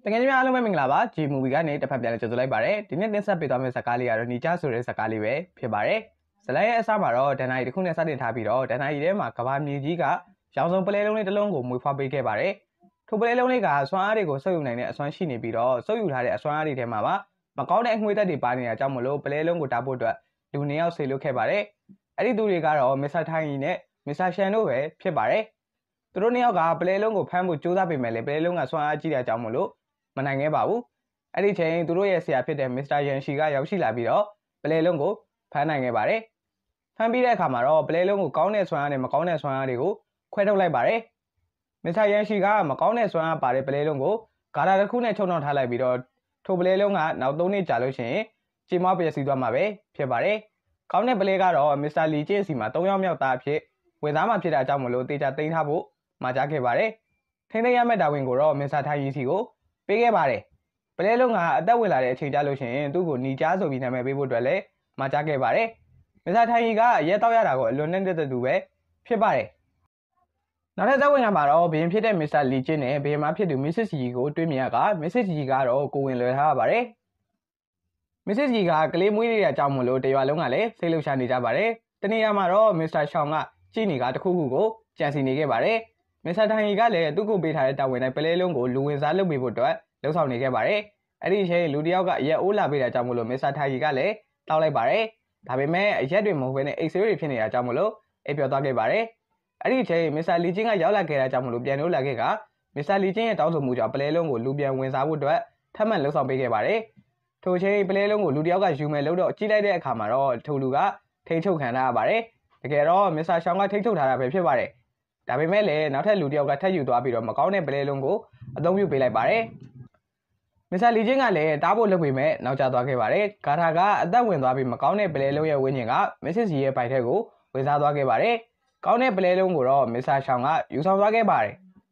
တကယ်ကြီးအားလုံးပဲမင်္ဂလာပါG movie ကနေတစ်ဖက်ပြန်လဲကြိုဆိုလိုက်ပါတယ်ဒီနေ့တင်ဆက်ပေးသွားမယ့်ဇာတ်ကားလေးကတော့နီချာဆိုတဲ့ဇာတ်ကားလေးပဲဖြစ်ပါတယ်ဇလန်ရဲ့အစမှာတော့ဒန်နာရီတစ်ခုနဲ့စတင်ထားပြီးတော့ဒန်နာရီထဲမှာကဘာမြေကြီးကရောင်စုံပလဲလုံးလေးတစ်လုံးကိုမွေဖွားပေးခဲ့ပါတယ်ထိုပလဲလုံးလေးကစွမ်းအားတွေကိုစုပ်ယူနိုင်တဲ့အစွမ်းရှိနေပြီးတော့စုပ်ယူထားတဲ့အစွမ်းအားတွေထဲမှာမကောင်းတဲ့အငွေသက်တွေပါနေတာကြောင့်မလို့ပလဲလုံးကိုတားဖို့အတွက်လူနှစ်ယောက်ဆေလွတ်ခဲ့ပါတယ်အဲ့ဒီသူတွေကတော့မစ္စတာထိုင်းကြီးနဲ့မစ္စတာရှန်တို့ပဲဖြစ်ပါတယ်သူတို့နှစ်ယောက်ကပလဲလုံးကိုဖမ်းဖို့ကြိုးစားပေမဲ့လည်းပလဲလုံးကစွမ်းအားကြီးတဲ့အကြောင်းမလို့မနိုင်ခဲ့ပါဘူးအဲ့ဒီချိန်သူတို့ရဲ့ဆရာဖြစ်တဲ့မစ္စတာယန်ရှီကရောက်ရှိလာပြီးတော့ပလဲလုံးကိုဖမ်းနိုင်ခဲ့ပါတယ်ဖမ်းပြီးတဲ့အခါမှာတော့ပလဲလုံးကိုကောင်းတဲ့စွမ်းအားနဲ့မကောင်းတဲ့စွမ်းအားတွေကိုခွဲထုတ်လိုက်ပါတယ်မစ္စတာယန်ရှီကမကောင်းတဲ့စွမ်းအားပါတဲ့ပလဲလုံးကိုဂါရာတစ်ခုနဲ့ချုံနှောင်ထားလိုက်ပြီးတော့ထိုပလဲလုံးကနောက်3နှစ်ကြာလို့ရှိရင်ကြေမွားပျက်စီးသွားမှာပဲဖြစ်ပါတယ်ကောင်းတဲ့ပလဲကတော့မစ္စတာလီကျင့်စီမှာ3ယောက်မြောက်သားအဖြစ်ဝင်သားမှာဖြစ်တာကြောင့်မလို့တေချာသိမ်းထားဖို့မှာကြားခဲ့ပါတယ်ထိန်းသိမ်းရမယ့်တာဝန်ကိုတော့မစ္စတာထိုင်ရီစီကိုပေးခဲ့ပါတယ်ပလဲလုံးကအသက်ဝင်လာတဲ့အချိန်ကြာလို့ရှိရင်သူ့ကိုနီချာဆိုပြီးနာမည်ပေးဖို့အတွက်လည်းမှာကြားခဲ့ပါတယ်မစ္စတာထိုင်ရီကရဲတောက်ရတာကိုအလွန်နဲ့တက်တူပဲဖြစ်ပါတယ်နောက်ထပ်ဇာတ်ဝင်ကမှာတော့ဘင်းဖြစ်တဲ့မစ္စတာလီကျင်းနဲ့ဘင်းမဖြစ်သူမစ္စစ်ဂျီကိုတွေ့မြင်ရကမစ္စစ်ဂျီကတော့ကိုဝင်လွယ်ထားရပါတယ်မစ္စစ်ဂျီကကလေးမွေးနေတဲ့ကြောင့်မလို့တရွာလုံးကလည်းစိတ်လှုပ်ရှားနေကြပါတယ်တနေ့ကမှာတော့မစ္စတာရှောင်းကကြည်နေကတခုခုကိုကြံစီနေခဲ့ပါတယ်မစ္စတာထိုင်ရီကလည်းသူ့ကိုပေးထားတဲ့တာဝန်တိုင်းပလဲလုံးကိုလူဝင်စားလုပ်ပေးဖို့အတွက်လှုပ်ဆောင်နေခဲ့ပါတယ်အဲ့ဒီအချိန်လူတယောက်ကအရက်အိုးလာပေးတာကြောင့်မလို့မစ္စတာထိုင်ရီကလည်းတောက်လိုက်ပါတယ်ဒါပေမဲ့အရက်တွေမဟုတ်ဘဲနဲ့အိတ်ဆေးတွေဖြစ်နေတာကြောင့်မလို့အိပ်ပျော်သွားခဲ့ပါတယ်အဲ့ဒီအချိန်မစ္စတာလီချင်းကရောက်လာခဲ့တာကြောင့်မလို့ပြန်လို့လာခဲ့ကမစ္စတာလီချင်းရဲ့တောင်းဆိုမှုကြောင့်ပလဲလုံးကိုလူပြန်ဝင်စားဖို့အတွက်ထပ်မံလှုပ်ဆောင်ပေးခဲ့ပါတယ်ထိုအချိန်ပလဲလုံးကိုလူတယောက်ကယူမယ်လို့တော့ကြည့်လိုက်တဲ့အခါမှာတော့ထိုလူကထိန်းချုပ်ခံထားရပါတယ်တကယ်တော့မစ္စတာရှောင်းကထိန်းချုပ်ထားတာပဲဖြစ်ပါတယ်ဒါပေမဲ့လည်းနောက်ထပ်လူတယောက်ကထပ်ယူသွားပြီးတော့မကောင်းတဲ့ပလဲလုံးကိုအသုံးပြုပေးလိုက်ပါတယ်မစ္စတာလီချင်းကလည်းတားဖို့လုပ်ပေမဲ့နောက်ကျသွားခဲ့ပါတယ်ဂါထာကအသက်ဝင်သွားပြီးမကောင်းတဲ့ပလဲလုံးရဲ့ဝင်းကျင်ကမစ္စစ်ဂျီရဲ့ပိုက်ထဲကိုဝင်စားသွားခဲ့ပါတယ်ကောင်းတဲ့ပလဲလုံးကိုတော့မစ္စတာရှောင်းကယူဆောင်သွားခဲ့ပါတယ်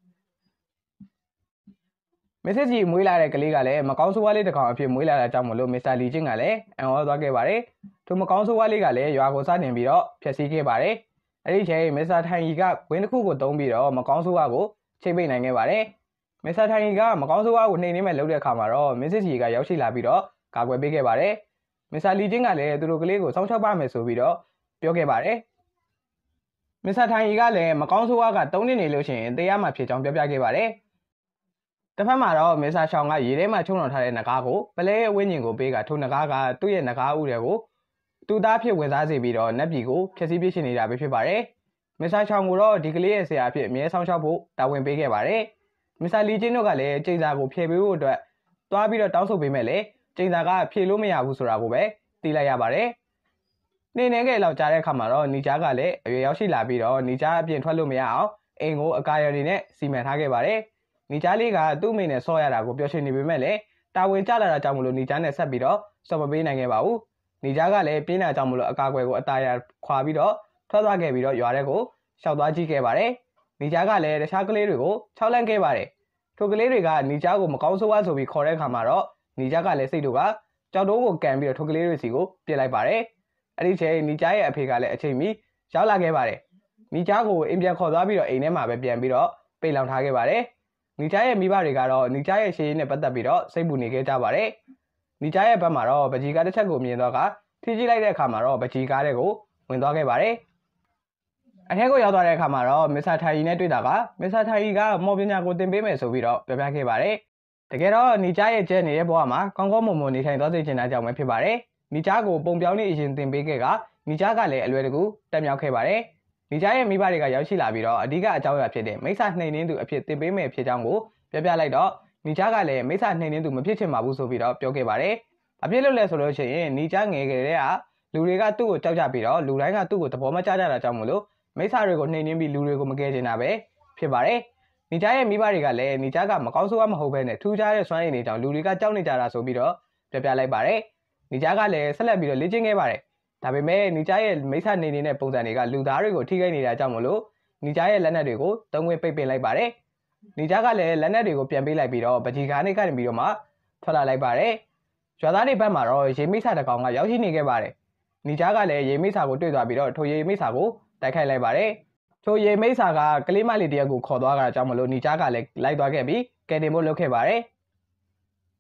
မစ္စစ်ဂျီမွေးလာတဲ့ကလေးကလည်းမကောင်းဆိုးဝါးလေးတစ်ကောင်အဖြစ်မွေးလာတာကြောင့်မလို့မစ္စတာလီချင်းကလည်းအံ့ဩသွားခဲ့ပါတယ်သူမကောင်းဆိုးဝါးလေးကလည်းရွာကိုစတင်ပြီးတော့ဖျက်ဆီးခဲ့ပါတယ်အဲ့ဒီချိန်မစ္စတာထိုင်ရီကဝင်းတစ်ခုကိုတုံးပြီးတော့မကောင်းဆိုးဝါးကိုချိတ်ပိတ်နိုင်ခဲ့ပါတယ်မစ္စတာထိုင်ရီကမကောင်းဆိုးဝါးကိုနှိမ်နှင်းမဲ့လုပ်တဲ့အခါမှာတော့မစ္စစ်ဂျီကရောက်ရှိလာပြီးတော့ကာကွယ်ပေးခဲ့ပါတယ်မစ္စတာလီချင်းကလည်းသူတို့ကလေးကိုစောင့်ရှောက်ပါမယ်ဆိုပြီးတော့ပြောခဲ့ပါတယ်မစ္စတာထိုင်ရီကလည်းမကောင်းဆိုးဝါးက3နှစ်နေလို့ရှိရင်တေးရမှာဖြစ်ကြောင်းပြောပြခဲ့ပါတယ်တစ်ဖက်မှာတော့မစ္စတာရှောင်းကရေထဲမှာချုံနှောင်ထားတဲ့နဂါးကိုပလဲရဲ့ဝင်းကျင်ကိုပေးကထိုနဂါးကသူ့ရဲ့နဂါးဥတွေကိုသူ့သားဖြစ်ဝင်စားစေပြီးတော့နက်ပြည်ကိုဖျက်ဆီးပစ်ရှင်နေတာပဲဖြစ်ပါတယ်မစ္စတာရှောင်းကိုတော့ဒီကလေးရဲ့ဆရာအဖြစ်အမြဲဆောင်ရှောက်ဖို့တာဝန်ပေးခဲ့ပါတယ်မစ္စတာလီချင်းတို့ကလည်းကျိန်စာကိုဖျက်ပေးဖို့အတွက်သွားပြီးတော့တောင်းဆိုပေးမဲ့လေကျိန်စာကဖြေလို့မရဘူးဆိုတာကိုပဲသိလိုက်ရပါတယ်နေနေခဲ့လောက်ကြားတဲ့အခါမှာတော့နီချာကလည်းအရွယ်ရောက်ရှိလာပြီးတော့နီချာအပြင်ထွက်လို့မရအောင်အိမ်ကိုအကာအရံတွေနဲ့စီမံထားခဲ့ပါတယ်နီချာလေးကသူ့မိနဲ့ဆော့ရတာကိုပျော်ရွှင်နေပေမဲ့လည်းတာဝန်ကျလာတာကြောင့်မလို့နီချာနဲ့ဆက်ပြီးတော့ဆော့မပေးနိုင်ခဲ့ပါဘူးနီချာကလည်းပြင်းတာကြောင့်မလို့အကာအကွယ်ကိုအတားရခွာပြီးတော့ထွက်သွားခဲ့ပြီးတော့ရွာထဲကိုရှောက်သွားကြည့်ခဲ့ပါတယ်နီချာကလည်းတခြားကလေးတွေကိုခြောက်လန့်ခဲ့ပါတယ်ထိုကလေးတွေကနီချာကိုမကောင်းဆိုးဝါးဆိုပြီးခေါ်တဲ့အခါမှာတော့နီချာကလည်းစိတ်တို့ကကြောက်တုံးကိုကန်ပြီးတော့ထိုကလေးတွေစီကိုပြစ်လိုက်ပါတယ်အဲ့ဒီချိန်နီချာရဲ့အဖေကလည်းအချိန်မီရောက်လာခဲ့ပါတယ်နီချာကိုအိမ်ပြန်ခေါ်သွားပြီးတော့အိမ်ထဲမှာပဲပြန်ပြီးတော့ပိတ်လောင်ထားခဲ့ပါတယ်နီချာရဲ့မိဘတွေကတော့နီချာရဲ့ရှေ့ရင်းနဲ့ပတ်သက်ပြီးတော့စိတ်ပူနေခဲ့ကြပါတယ်နီချာရဲ့ဘက်မှာတော့ပကြီးကားတစ်ချက်ကိုမြင်တော့ကထိကြည့်လိုက်တဲ့အခါမှာတော့ပကြီးကားတဲ့ကိုဝင်သွားခဲ့ပါတယ်အထက်ကိုရောက်သွားတဲ့အခါမှာတော့မစ္စတာထိုင်ရီနဲ့တွေ့တာကမစ္စတာထိုင်ရီကမော်ပညာကိုသင်ပေးမယ်ဆိုပြီးတော့ပြောပြခဲ့ပါတယ်တကယ်တော့နီချာရဲ့ကျဲနေတဲ့ဘဝမှာကောင်းကောင်းမွန်မွန်နေထိုင်သွားစေချင်တာကြောင့်ပဲဖြစ်ပါတယ်နီချာကိုပုံပြောင်းနေအရင်သင်ပေးခဲ့ကနီချာကလည်းအလွယ်တကူတက်မြောက်ခဲ့ပါတယ်နီချာရဲ့မိဘတွေကရောက်ရှိလာပြီးတော့အဓိကအကြောင်းအရာဖြစ်တဲ့မိစ္ဆာနှိမ်နှင်းသူအဖြစ်သင်ပေးမယ်ဖြစ်ကြောင်းကိုပြောပြလိုက်တော့နီချာကလည်းမိစ္ဆာနှိမ်နှင်းသူမဖြစ်ချင်ပါဘူးဆိုပြီးတော့ပြောခဲ့ပါတယ်အပြစ်လို့လဲဆိုလို့ရှိရင်နီချာငယ်ကလေးကလူတွေကသူ့ကိုကြောက်ကြပြီးတော့လူတိုင်းကသူ့ကိုသဘောမကျကြတာကြောင့်မလို့မိစ္ဆာတွေကိုနှိမ်နှင်းပြီးလူတွေကိုမကယ်ချင်တာပဲဖြစ်ပါတယ်နီချာရဲ့မိဘတွေကလည်းနီချာကမကောင်းဆိုးဝါးမဟုတ်ဘဲနဲ့ထူးခြားတဲ့စွမ်းရည်တွေကြောင့်လူတွေကကြောက်နေကြတာဆိုပြီးတော့ပြောပြလိုက်ပါတယ်နီချာကလည်းဆက်လက်ပြီးတော့လေ့ကျင့်ခဲ့ပါတယ်ဒါပေမဲ့နီချာရဲ့မိစ္ဆာနေနေတဲ့ပုံစံတွေကလူသားတွေကိုထိခိုက်နေတာကြောင့်မလို့နီချာရဲ့လက်နက်တွေကိုတုံးဝင်ပိတ်ပင်လိုက်ပါတယ်နီချာကလည်းလက်နက်တွေကိုပြန်ပေးလိုက်ပြီးတော့ပကြီးကားနေကနေပြီးတော့မှထွက်လာလိုက်ပါတယ်ရွာသားတွေဘက်မှာတော့ရေမိစ္ဆာတစ်ကောင်ကရောက်ရှိနေခဲ့ပါတယ်နီချာကလည်းရေမိစ္ဆာကိုတွေ့သွားပြီးတော့ထိုရေမိစ္ဆာကိုတိုက်ခိုက်လိုက်ပါတယ်ထိုရေမိစ္ဆာကကလေးမလေးတယောက်ကိုခေါ်သွားတာကြောင့်မလို့နီချာကလည်းလိုက်သွားခဲ့ပြီးကယ်တင်ဖို့လုပ်ခဲ့ပါတယ်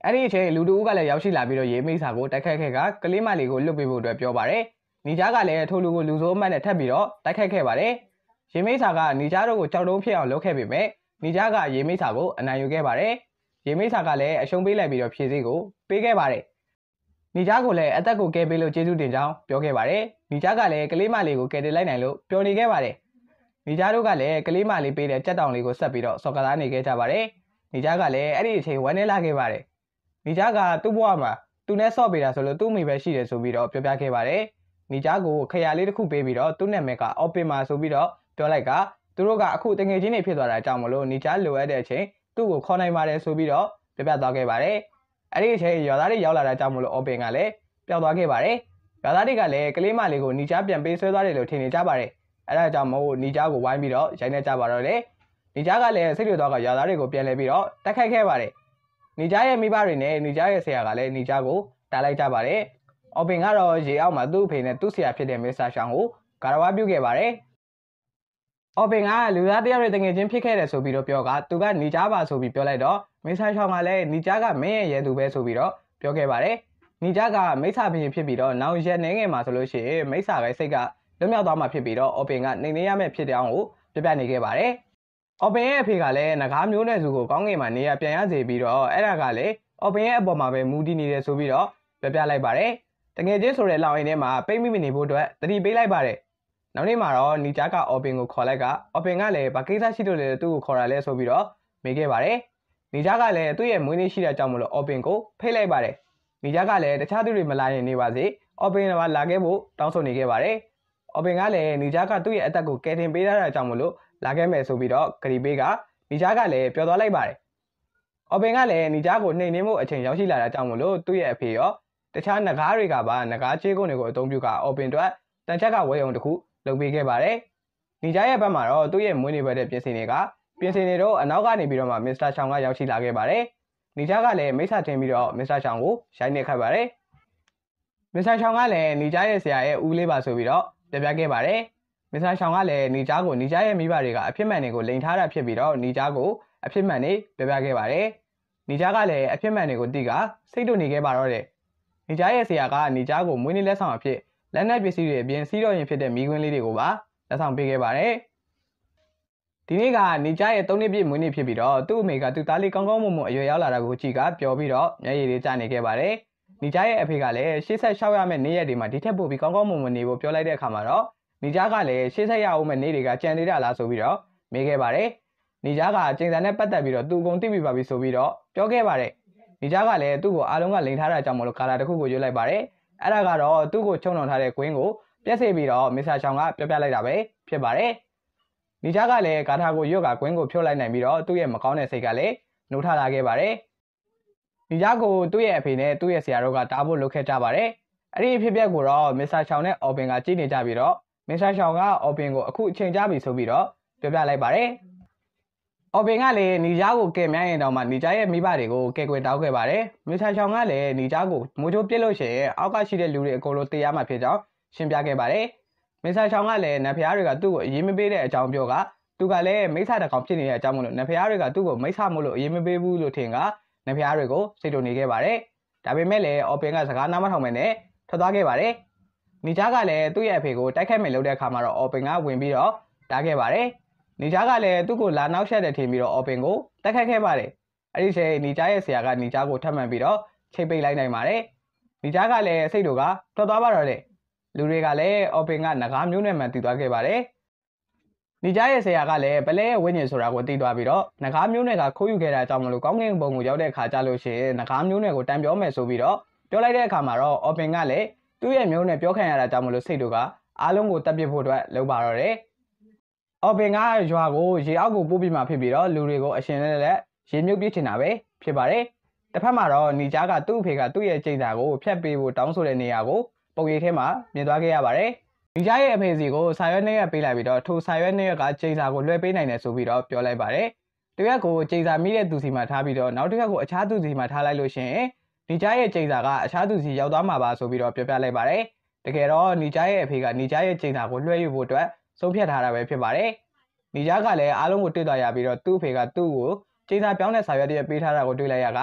အဲ့ဒီအချိန်လူတူကလည်းရောက်ရှိလာပြီးတော့ရေမိတ်စာကိုတိုက်ခိုက်ခဲ့ကကလေးမလေးကိုလွတ်ပေးဖို့အတွက်ပြောပါတယ်။နီကြားကလည်းထိုလူကိုလူဆိုးအမှတ်နဲ့ထပ်ပြီးတော့တိုက်ခိုက်ခဲ့ပါတယ်။ရေမိတ်စာကနီကြားတို့ကိုကြောက်တုံးဖြစ်အောင်လုပ်ခဲ့ပေမဲ့နီကြားကရေမိတ်စာကိုအနိုင်ယူခဲ့ပါတယ်။ရေမိတ်စာကလည်းအရှုံးပေးလိုက်ပြီးတော့ဖြည့်စည်းကိုပေးခဲ့ပါတယ်။နီကြားကိုလည်းအသက်ကိုကယ်ပေးလို့ကျေးဇူးတင်ကြောင်းပြောခဲ့ပါတယ်။နီကြားကလည်းကလေးမလေးကိုကယ်တင်လိုက်နိုင်လို့ပျော်နေခဲ့ပါတယ်။နီကြားတို့ကလည်းကလေးမလေးပေးတဲ့ကြက်တောင်လေးကိုဆက်ပြီးတော့စော်ကစားနေခဲ့ကြပါတယ်။နီကြားကလည်းအဲ့ဒီအချိန်ဝမ်းနည်းလာခဲ့ပါတယ်။နီကြားကသူ့ဘဝမှာသူနဲ့ဆော့ပေးတာဆိုလို့သူ့မိပဲရှိတယ်ဆိုပြီးတော့ပြောပြခဲ့ပါတယ်။နီကြားကိုခရလေးတစ်ခုပေးပြီးတော့သူ့နာမည်ကအော်ပင်မာဆိုပြီးတော့ပြောလိုက်ကသူတို့ကအခုတငယ်ချင်းတွေဖြစ်သွားတာကြောင့်မလို့နီကြားလိုအပ်တဲ့အချိန်သူ့ကိုခေါ်နိုင်ပါတယ်ဆိုပြီးတော့ပြောပြသွားခဲ့ပါတယ်။အဲ့ဒီအချိန်ရွာသားတွေရောက်လာတာကြောင့်မလို့အော်ပင်ကလည်းပျောက်သွားခဲ့ပါတယ်။ရွာသားတွေကလည်းကလေးမလေးကိုနီကြားပြန်ပေးဆွဲသွားတယ်လို့ထင်နေကြပါတယ်။အဲ့ဒါကြောင့်မို့နီကြားကိုဝိုင်းပြီးတော့ရိုက်နေကြပါတော့လေ။နီကြားကလည်းစိတ်တွေတော့ကရွာသားတွေကိုပြန်လဲပြီးတော့တိုက်ခိုက်ခဲ့ပါတယ်။နီကြားရဲ့မိဘတွေနဲ့နီကြားရဲ့ဆရာကလည်းနီကြားကိုတားလိုက်ကြပါတယ်။အော်ပင်ကတော့ရေအောက်မှာသူ့အဖေနဲ့သူ့ဆရာဖြစ်တဲ့မစ္စတာရှောင်းကိုဂါရဝပြုခဲ့ပါတယ်။အော်ပင်ကလူသားတယောက်ရဲ့တငယ်ချင်းဖြစ်ခဲ့တယ်ဆိုပြီးတော့ပြောကသူကနီကြားပါဆိုပြီးပြောလိုက်တော့မစ္စတာရှောင်းကလည်းနီကြားကမင်းရဲ့ရဲသူပဲဆိုပြီးတော့ပြောခဲ့ပါတယ်။နီကြားကမိစ္ဆာဘရင်ဖြစ်ပြီးတော့နောက်ရက်နေငယ်မှာဆိုလို့ရှိရင်မိစ္ဆာရဲ့စိတ်ကလွတ်မြောက်သွားမှာဖြစ်ပြီးတော့အော်ပင်ကနှိမ်နှင်းရမယ့်ဖြစ်တဲ့အကြောင်းကိုပြပြနေခဲ့ပါတယ်။အော်ပင်ရဲ့အဖေကလည်းငကားမျိုးနွယ်စုကိုကောင်းကင်မှာနေရပြန်ရစေပြီးတော့အဲ့ဒါကလည်းအော်ပင်ရဲ့အပေါ်မှာပဲမူတည်နေတယ်ဆိုပြီးတော့ပြပြလိုက်ပါတယ်။တကယ်ချင်းဆိုတဲ့လောင်ရင်ထဲမှာပိတ်မိမနေဖို့အတွက်တတိပေးလိုက်ပါတယ်။နောက်နေ့မှာတော့နီကြားကအော်ပင်ကိုခေါ်လိုက်ကအော်ပင်ကလည်းဘာကိစ္စရှိလို့လဲသူ့ကိုခေါ်တာလဲဆိုပြီးတော့မေးခဲ့ပါတယ်။နီကြားကလည်းသူ့ရဲ့မွေးနေ့ရှိတဲ့ကြောင့်မလို့အော်ပင်ကိုဖိတ်လိုက်ပါတယ်။နီကြားကလည်းတခြားသူတွေမလာရင်နေပါစေအော်ပင်ကလာခဲ့ဖို့တောင်းဆိုနေခဲ့ပါတယ်။အော်ပင်ကလည်းနီကြားကသူ့ရဲ့အသက်ကိုကယ်တင်ပေးထားတာကြောင့်မလို့လာခဲ့မယ်ဆိုပြီးတော့ဂရီပေးကနီကြားကလည်းပြောသွားလိုက်ပါတယ်။အော်ပင်ကလည်းနီကြားကိုနှိမ်နှင်းဖို့အချိန်ရောက်ရှိလာတာကြောင့်မလို့သူ့ရဲ့အဖေရောတခြားနဂါးတွေကပါနဂါးချေးကုန်းတွေကိုအသုံးပြုကအော်ပင်တို့တန်ချက်ကဝဲုံတစ်ခုလုပ်ပေးခဲ့ပါတယ်။နီကြားရဲ့ဘက်မှာတော့သူ့ရဲ့မွေးနေ့ပွဲတဲ့ပြင်ဆင်နေတော့အနောက်ကနေပြီးတော့မှမစ္စတာရှောင်းကရောက်ရှိလာခဲ့ပါတယ်။နီကြားကလည်းမိစ္ဆာတင်ပြီးတော့မစ္စတာရှောင်းကိုရိုက်နှက်ခဲ့ပါတယ်။မစ္စတာရှောင်းကလည်းနီကြားရဲ့ဆရာရဲ့ဦးလေးပါဆိုပြီးတော့ပြပြခဲ့ပါတယ်။မစ္စတာရှောင်းကလည်းနီကြားကိုနီကြားရဲ့မိဘတွေကအဖြစ်မှန်တွေကိုလိန်ထားတာဖြစ်ပြီးတော့နီကြားကိုအဖြစ်မှန်တွေပြပြခဲ့ပါတယ်။နီကြားကလည်းအဖြစ်မှန်တွေကိုသိကစိတ်တူနေခဲ့ပါတော့တယ်။နီကြားရဲ့ဆရာကနီကြားကိုမွေးနေ့လက်ဆောင်အဖြစ်လက်နက်ပစ္စည်းတွေအပြင်စီးတော့ရင်ဖြစ်တဲ့မီးခွင်းလေးတွေကိုပါလက်ဆောင်ပေးခဲ့ပါတယ်။ဒီနေ့ကနီကြားရဲ့3နှစ်ပြည့်မွေးနေ့ဖြစ်ပြီးတော့သူ့အမေကသူ့သားလေးကောင်းကောင်းမွန်မွန်အရွယ်ရောက်လာတာကိုကြည့်ကပျော်ပြီးတော့မျက်ရည်လေးကျနေခဲ့ပါတယ်။နီကြားရဲ့အဖေကလည်း86ရမယ့်နေ့ရက်တွေမှာဒီထက်ပိုပြီးကောင်းကောင်းမွန်မွန်နေဖို့ပြောလိုက်တဲ့အခါမှာတော့နီကြားကလည်း80ရအောင်မယ့်နေ့တွေကကြံသေးတာလားဆိုပြီးတော့မေးခဲ့ပါတယ်။နီကြားကကျင်းစာနဲ့ပတ်သက်ပြီးတော့သူ့ကုန်သိပြီပါပြီဆိုပြီးတော့ပြောခဲ့ပါတယ်။နီကြားကလည်းသူ့ကိုအားလုံးကလိန်ထားတာကြောင့်မလို့ကာလာတစ်ခုကိုရွေးလိုက်ပါတယ်။အဲ့ဒါကတော့သူ့ကိုချုံနှောင်ထားတဲ့ကွင်းကိုပြက်စေပြီးတော့မစ္စတာချောင်းကပြောပြလိုက်တာပဲဖြစ်ပါတယ်။နီကြားကလည်းဂါထာကိုရွတ်ကကွင်းကိုဖြုတ်လိုက်နိုင်ပြီးတော့သူ့ရဲ့မကောင်းတဲ့စိတ်ကလည်းနှိုးထလာခဲ့ပါတယ်။နီကြားကိုသူ့ရဲ့အဖေနဲ့သူ့ရဲ့ဆရာတို့ကတားဖို့လုပ်ခဲ့ကြပါတယ်။အဲ့ဒီအဖြစ်အပျက်ကိုတော့မစ္စတာချောင်းနဲ့အော်ပင်ကကြည့်နေကြပြီးတော့မစ္စတာချောင်းကအော်ပင်ကိုအခုအချိန်ကြပြီဆိုပြီးတော့ပြောပြလိုက်ပါတယ်။အော်ပင်ကလည်းနီကြားကိုကဲမြန်းရင်တောင်မှနီကြားရဲ့မိဘတွေကိုကဲကွယ်တောင်းခဲ့ပါတယ်။မစ္စတာချောင်းကလည်းနီကြားကိုမိုးချိုးပြစ်လို့ရှိရင်အောက်ကရှိတဲ့လူတွေအကုန်လုံးတရားမှဖြစ်ကြောင်းရှင်းပြခဲ့ပါတယ်။မစ္စတာချောင်းကလည်းနတ်ဖျားတွေကသူ့ကိုအရေးမပေးတဲ့အကြောင်းပြောကသူကလည်းမိစ္ဆာတကောင်ဖြစ်နေတဲ့အကြောင်းမလို့နတ်ဖျားတွေကသူ့ကိုမိစ္ဆာမို့လို့အရေးမပေးဘူးလို့ထင်ကနတ်ဖျားတွေကိုစိတ်တုန်နေခဲ့ပါတယ်။ဒါပေမဲ့လည်းအော်ပင်ကစကားနားမထောင်မဲ့နဲ့ထွက်သွားခဲ့ပါတယ်။နီကြားကလည်းသူ့ရဲ့အဖေကိုတိုက်ခိုက်မယ်လို့တဲ့အခါမှာတော့အော်ပင်ကဝင်ပြီးတော့တားခဲ့ပါတယ်။နီကြားကလည်းသူ့ကိုလာနောက်ဆက်တဲ့ထင်ပြီးတော့အော်ပင်ကိုတိုက်ခိုက်ခဲ့ပါတယ်။အဲ့ဒီချိန်နီကြားရဲ့ဆရာကနီကြားကိုထပ်မံပြီးတော့ချိတ်ပိတ်လိုက်နိုင်ပါတယ်။နီကြားကလည်းစိတ်တို့ကထွက်သွားပါတော့တယ်။လူတွေကလည်းအော်ပင်ကနဂါးမျိုးနွယ်မှန်တည်သွားခဲ့ပါတယ်။နီကြားရဲ့ဆရာကလည်းပလဲရဲ့ဝိညာဉ်ဆိုတာကိုသိသွားပြီးတော့နဂါးမျိုးနွယ်ကခိုးယူခဲ့တာကြောင့်မလို့ကောင်းကင်ဘုံကိုရောက်တဲ့အခါကျလို့ရှိရင်နဂါးမျိုးနွယ်ကိုတန်ပြောမယ်ဆိုပြီးတော့ပြောလိုက်တဲ့အခါမှာတော့အော်ပင်ကလည်းသူ့ရဲ့မျိုးနွယ်ပြောခံရတာကြောင့်မလို့စိတ်တို့ကအားလုံးကိုတပ်ပစ်ဖို့အတွက်လုပ်ပါတော့တယ်။အော်ပင်ကရွာကိုရေအောက်ကိုပို့ပြီးမှဖြစ်ပြီးတော့လူတွေကိုအရှင်နဲ့ရေမြုပ်ပြစ်ချင်တာပဲဖြစ်ပါတယ်။တစ်ဖက်မှာတော့နီကြားကသူ့အဖေကသူ့ရဲ့ကျိန်စာကိုဖျက်ပေးဖို့တောင်းဆိုတဲ့နေရာကိုပုံရိပ်ထဲမှာမြင်သွားခဲ့ရပါတယ်။နီကြားရဲ့အဖေစီကိုစာရွက်နှက်ပေးလိုက်ပြီးတော့ထိုစာရွက်နှက်ကကျိန်စာကိုလွှဲပေးနိုင်တယ်ဆိုပြီးတော့ပြောလိုက်ပါတယ်။တစ်ရက်ကိုကျိန်စာမိတဲ့သူစီမှာထားပြီးတော့နောက်တစ်ရက်ကိုအခြားသူစီမှာထားလိုက်လို့ရှိရင်နီကြားရဲ့ကျိန်စာကအခြားသူစီရောက်သွားမှာပါဆိုပြီးတော့ပြောပြလိုက်ပါတယ်။တကယ်တော့နီကြားရဲ့အဖေကနီကြားရဲ့ကျိန်စာကိုလွှဲယူဖို့အတွက်ဆုံးဖြတ်ထားတာပဲဖြစ်ပါတယ်။နီကြားကလည်းအားလုံးကိုတွေ့သွားရပြီးတော့သူ့အဖေကသူ့ကိုကျိန်စာပြောင်းတဲ့စာရွက်တွေပေးထားတာကိုတွေ့လိုက်ရကဝ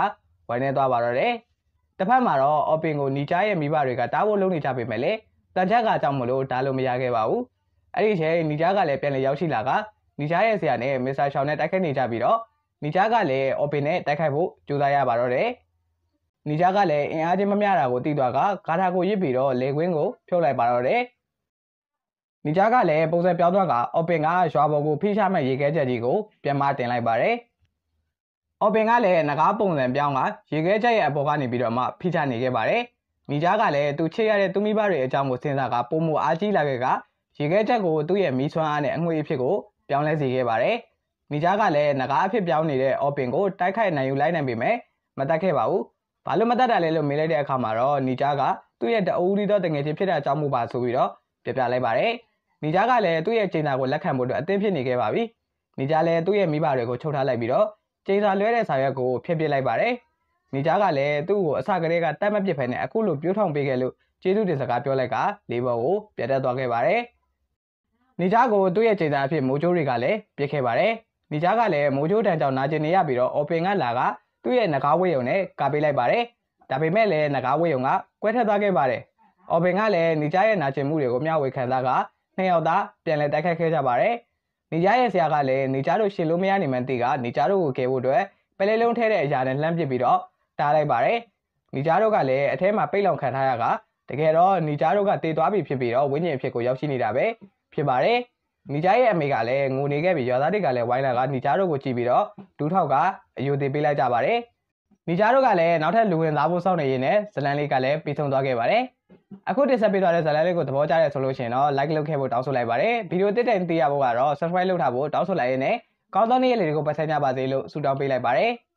ဝိုင်းနေသွားပါတော့တယ်တစ်ဖက်မှာတော့အော်ပင်ကိုနီချာရဲ့မိဘတွေကတားဖို့လုပ်နေကြပေမဲ့လေတန်ချက်ကကြောင့်မလို့ဒါလို့မရခဲ့ပါဘူးအဲ့ဒီချိန်နီချာကလည်းပြန်လည်ရောက်ရှိလာကနီချာရဲ့ဆရာနဲ့မစ္စတာရှောင်းနဲ့တိုက်ခိုက်နေကြပြီးတော့နီချာကလည်းအော်ပင်နဲ့တိုက်ခိုက်ဖို့ကြိုးစားရပါတော့တယ်နီချာကလည်းအင်အားချင်းမမျှတာကိုသိသွားကဂါထာကိုရစ်ပြီးတော့လေကွင်းကိုဖြုတ်လိုက်ပါတော့တယ်နီချာကလည်းပုံစံပြောင်းသွားကအော်ပင်ကရွာပေါ်ကိုဖိချမဲ့ရေခဲချက်ကြီးကိုပြန်မတင်လိုက်ပါတယ်အော်ပင်ကလည်းငကားပုံစံပြောင်းကရေခဲချက်ရဲ့အပေါ်ကနေပြီးတော့မှဖိချနေခဲ့ပါတယ်နီချာကလည်းသူချစ်ရတဲ့သူမိဘတွေအကြောင်းကိုစဉ်းစားကပုံမအားကြီးလာခဲ့ကရေခဲချက်ကိုသူ့ရဲ့မီးဆွမ်းအားနဲ့အငွေအဖြစ်ကိုပြောင်းလဲစေခဲ့ပါတယ်နီချာကလည်းငကားအဖြစ်ပြောင်းနေတဲ့အော်ပင်ကိုတိုက်ခိုက်နိုင်ယူလိုက်နိုင်ပေမဲ့မတတ်ခဲ့ပါဘူးဘာလို့မတတ်တာလဲလို့မေးလိုက်တဲ့အခါမှာတော့နီချာကသူ့ရဲ့တအူးဒီတော့တငယ်ချင်းဖြစ်တဲ့အကြောင်းမှုပါဆိုပြီးတော့ပြလိုက်ပါတယ်နီချာကလည်းသူ့ရဲ့ချိန်စာကိုလက်ခံဖို့အတွက်အသင့်ဖြစ်နေခဲ့ပါပြီနီချာလည်းသူ့ရဲ့မိဘတွေကိုချုပ်ထားလိုက်ပြီးတော့ချိန်စာလွဲတဲ့စာရွက်ကိုဖျက်ပစ်လိုက်ပါတယ်နီချာကလည်းသူ့ကိုအစကတည်းကတတ်မပစ်ဖဲနဲ့အခုလိုပြိုးထောင်ပေးခဲ့လို့ကျေးဇူးတင်စကားပြောလိုက်ကလေးဘောကိုပြတ်တက်သွားခဲ့ပါတယ်နီချာကိုသူ့ရဲ့ချိန်စာအဖြစ်မိုးချိုးတွေကလည်းပြစ်ခဲ့ပါတယ်နီချာကလည်းမိုးချိုးတန်ကြောင်နာကျင်နေရပြီးတော့အော်ပင်ကလာကသူ့ရဲ့နဂါးဝေးယုံနဲ့ကာပေးလိုက်ပါတယ်ဒါပေမဲ့လည်းနဂါးဝေးယုံကကွဲထက်သွားခဲ့ပါတယ်အော်ပင်ကလည်းနီချာရဲ့နာကျင်မှုတွေကိုမျှဝေခံစားကနှစ်ယောက်သားပြန်လည်တိုက်ခိုက်ခဲ့ကြပါတယ်နီချာရဲ့ဆရာကလည်းနီချာတို့ရှင်လို့မရနိုင်မှန်းသိကနီချာတို့ကိုကယ်ဖို့အတွက်ပလဲလုံးထဲတဲ့အရာနဲ့လှမ်းပစ်ပြီးတော့တားလိုက်ပါတယ်နီချာတို့ကလည်းအထဲမှာပိတ်လောင်ခံထားရကတကယ်တော့နီချာတို့ကတေသွားပြီဖြစ်ပြီးတော့ဝိညာဉ်အဖြစ်ကိုရောက်ရှိနေတာပဲဖြစ်ပါတယ်နီချာရဲ့အမေကလည်းငိုနေခဲ့ပြီးရွာသားတွေကလည်းဝိုင်းလာကနီချာတို့ကိုကြည့်ပြီးတော့ဒူးထောက်ကအယိုသေးပေးလိုက်ကြပါတယ်နီချာတို့ကလည်းနောက်ထပ်လူဝင်သားဖို့စောင့်နေရင်းနဲ့ဇလန်လေးကလည်းပြီးဆုံးသွားခဲ့ပါတယ်အခုတင်ဆက်ပေးသွားတဲ့ဇာတ်လမ်းလေးကိုသဘောကျတဲ့ဆိုလို့ရှိရင်တော့ like လုပ်ခဲ့ဖို့တောင်းဆိုလိုက်ပါတယ်ဗီဒီယိုတစ်တိုင်သိရဖို့ကတော့ subscribe လုပ်ထားဖို့တောင်းဆိုလိုက်ရင်းနဲ့ကောင်းသောနေ့ရက်လေးတွေကိုပတ်သက်ကြပါစေလို့ဆုတောင်းပေးလိုက်ပါတယ်